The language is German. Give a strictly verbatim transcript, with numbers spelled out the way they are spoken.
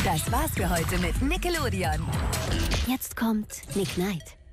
Das war's für heute mit Nickelodeon. Jetzt kommt Nicknight.